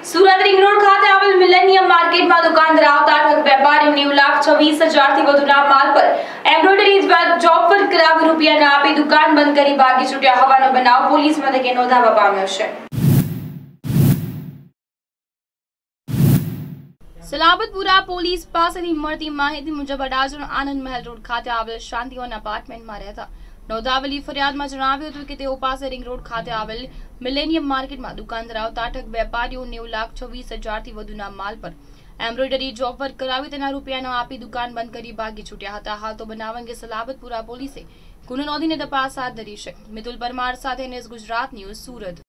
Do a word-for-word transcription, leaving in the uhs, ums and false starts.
Surat ring road ખાતે આવેલ millennium માર્કેટમાં દુકાન ધરાવતા ઠગ વેપારીઓ નેવું લાખ છવ્વીસ હજારથી વધુના માલ પર એમ્બ્રોઇડરી જોબ વર્ક કરાવી રૂપિયા ન આપી દુકાન બંધ કરી ભાગી છૂટ્યા હોવાનો બનાવ પોલીસ મથકે નોંધાવા પામ્યો છે। સલાબતપુરા પોલીસ પાસેથી મળતી માહિતી મુજબ અડાજણ આનંદ મહેલ રોડ ખાતે આવેલ શાંતિવન એપાર્ટમેન્ટમાં રહેતા નોંધાવેલી ફરિયાદમાં જણાવ્યું હતું કે તેઓ પાસે રિંગ રોડ ખાતે આવેલ મિલેનિયમ માર્કેટમાં દુકાન ધરાવતા ઠગ વેપારીઓ નેવું લાખ છવ્વીસ હજારથી વધુના માલ પર એમ્બ્રોઇડરી જોબ વર્ક કરાવી તેના રૂપિયા ન આપી દુકાન બંધ કરી ભાગી છૂટ્યા હતા। હાલ તો બનાવ અંગે સલાબતપુરા પોલીસે ગુનો નોંધીને તપાસ હાથ ધરી છે। મિતુલ પરમાર સાથે ન્યૂઝ ગુજરાત ન્યૂઝ સુરત।